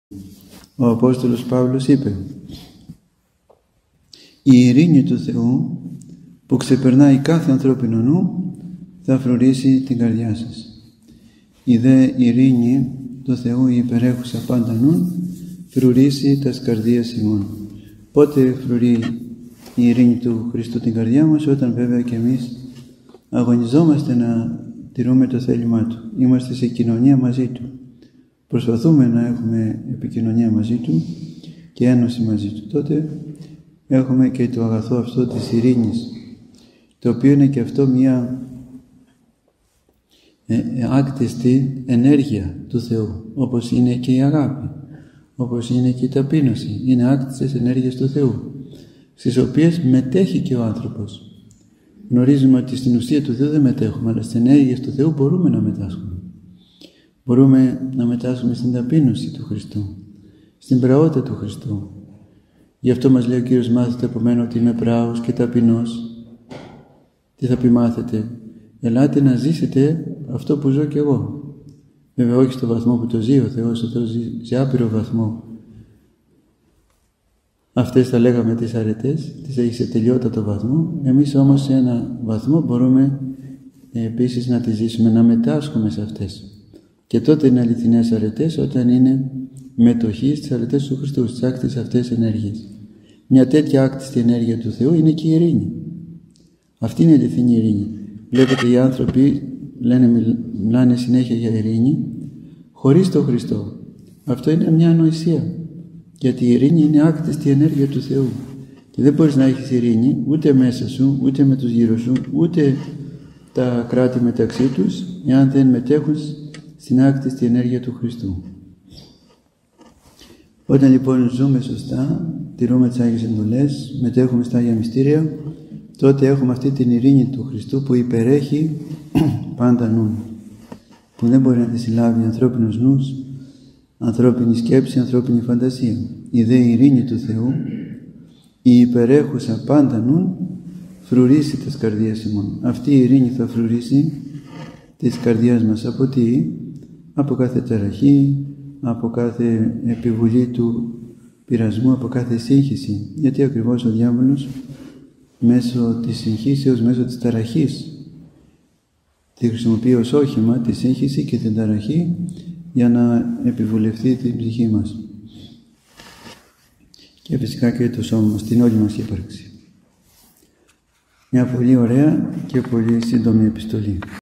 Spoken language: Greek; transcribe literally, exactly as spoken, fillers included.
Ο Απόστολος Παύλος είπε: η ειρήνη του Θεού που ξεπερνάει κάθε ανθρώπινο νου θα φρουρήσει την καρδιά σας. Η δε ειρήνη του Θεού η υπερέχουσα πάντα νου φρουρήσει τας καρδίας ημών. Πότε φρουρεί η ειρήνη του Χριστού την καρδιά μας? Όταν βέβαια και εμείς αγωνιζόμαστε να τηρούμε το θέλημά Του. Είμαστε σε κοινωνία μαζί Του. Προσπαθούμε να έχουμε επικοινωνία μαζί Του και ένωση μαζί Του. Τότε έχουμε και το αγαθό αυτό της ειρήνης, το οποίο είναι και αυτό μια ε, άκτιστη ενέργεια του Θεού, όπως είναι και η αγάπη, όπως είναι και η ταπείνωση. Είναι άκτιστες ενέργειες του Θεού, στις οποίες μετέχει και ο άνθρωπος. Γνωρίζουμε ότι στην ουσία του Θεού δεν μετέχουμε, αλλά στις ενέργειες του Θεού μπορούμε να μετάσχουμε. Μπορούμε να μετάσχουμε στην ταπείνωση του Χριστού, στην πραότητα του Χριστού. Γι' αυτό μας λέει ο Κύριος: μάθετε από μένα ότι είμαι πράος και ταπεινός. Τι θα πει μάθετε? Ελάτε να ζήσετε αυτό που ζω κι εγώ. Βέβαια όχι στο βαθμό που το ζει ο Θεός, ο Θεός ζει σε άπειρο βαθμό. Αυτές θα λέγαμε τις αρετές, τις έχει σε τελειότατο βαθμό. Εμείς όμως σε ένα βαθμό μπορούμε ε, επίσης να τις ζήσουμε, να μετάσχουμε σε αυτές. Και τότε είναι αληθινές αρετές, όταν είναι μετοχή στις αρετές του Χριστού, στις άκτιστες αυτές ενέργειες. Μια τέτοια άκτιστη ενέργεια του Θεού είναι και η ειρήνη. Αυτή είναι η αληθινή ειρήνη. Βλέπετε, οι άνθρωποι λένε, μιλάνε συνέχεια για ειρήνη χωρίς τον Χριστό. Αυτό είναι μια ανοησία. Γιατί η ειρήνη είναι άκτιστη ενέργεια του Θεού. Και δεν μπορείς να έχεις ειρήνη ούτε μέσα σου, ούτε με τους γύρω σου, ούτε τα κράτη μεταξύ τους, εάν δεν μετέχουν στην άκτιστη ενέργεια του Χριστού. Όταν λοιπόν ζούμε σωστά, τηρούμε τις Άγιες Εντολές, μετέχουμε στα Άγια Μυστήρια, τότε έχουμε αυτή την ειρήνη του Χριστού που υπερέχει πάντα νου, που δεν μπορεί να τη συλλάβει ανθρώπινος νους, ανθρώπινη σκέψη, ανθρώπινη φαντασία. Η δε ειρήνη του Θεού, η υπερέχουσα πάντα νου, φρουρήσει τις καρδίες ημών. Αυτή η ειρήνη θα φρουρήσει τις καρδιές μας. Από τι? Από κάθε ταραχή, από κάθε επιβουλή του πειρασμού, από κάθε σύγχυση. Γιατί ακριβώς ο διάβολος μέσω της συγχύσεως, μέσω της ταραχής, τη χρησιμοποιεί ως όχημα τη σύγχυση και την ταραχή για να επιβουλευτεί την ψυχή μας και φυσικά και το σώμα μας, την όλη μας ύπαρξη. Μια πολύ ωραία και πολύ σύντομη επιστολή.